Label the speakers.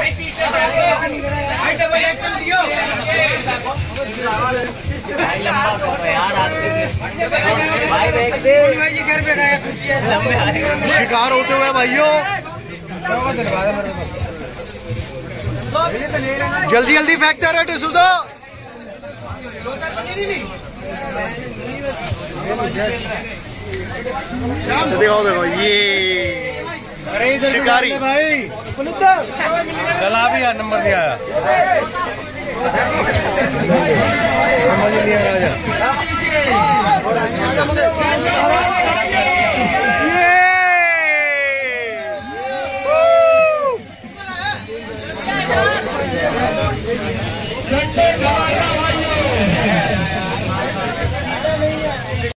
Speaker 1: शिकार होते हुए भाइयों, जल्दी जल्दी फेंकते रहे टिश्यू तो। देखो देखो ये शिकारी भाई चला भी यार, नंबर दिया समझ नहीं आ रहा।